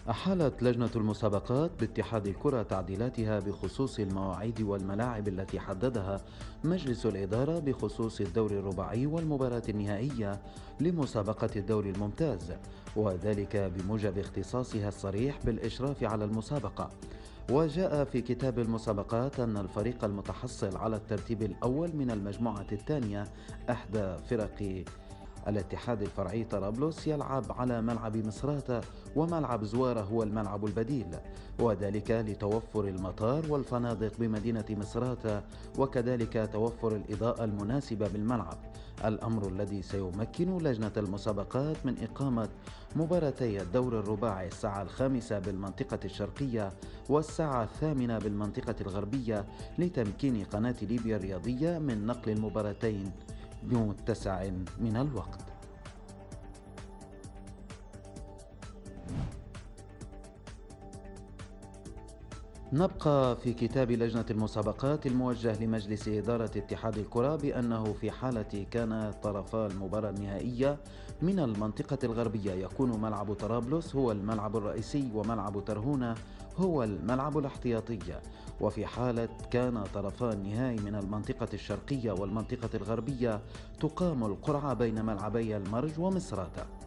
أحالت لجنة المسابقات باتحاد الكرة تعديلاتها بخصوص المواعيد والملاعب التي حددها مجلس الإدارة بخصوص الدور الرباعي والمباراة النهائية لمسابقة الدوري الممتاز، وذلك بموجب اختصاصها الصريح بالإشراف على المسابقة. وجاء في كتاب المسابقات أن الفريق المتحصل على الترتيب الأول من المجموعة الثانية، إحدى فرق الاتحاد الفرعي طرابلس، يلعب على ملعب مصراتة، وملعب زوارة هو الملعب البديل، وذلك لتوفر المطار والفنادق بمدينة مصراتة، وكذلك توفر الإضاءة المناسبة بالملعب، الأمر الذي سيمكن لجنة المسابقات من إقامة مباراتي الدور الرباعي الساعة 5 بالمنطقة الشرقية والساعة 8 بالمنطقة الغربية، لتمكين قناة ليبيا الرياضية من نقل المباراتين بمتسع من الوقت. نبقى في كتاب لجنة المسابقات الموجه لمجلس إدارة اتحاد الكرة بأنه في حالة كان طرفا المباراة النهائية من المنطقة الغربية يكون ملعب طرابلس هو الملعب الرئيسي، وملعب ترهونة هو الملعب الاحتياطي، وفي حالة كان طرفا النهائي من المنطقة الشرقية والمنطقة الغربية تقام القرعة بين ملعبي المرج ومصراتة.